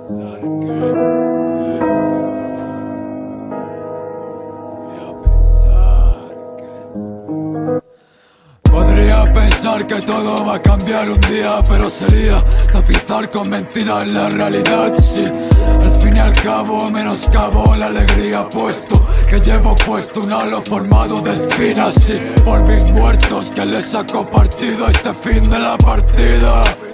Podría pensar que todo va a cambiar un día, pero sería tapizar con mentiras la realidad, sí. Al fin y al cabo menoscabo la alegría, puesto que llevo puesto un halo formado de espinas, sí. Por mis muertos que les saco partido a este fin de la partida.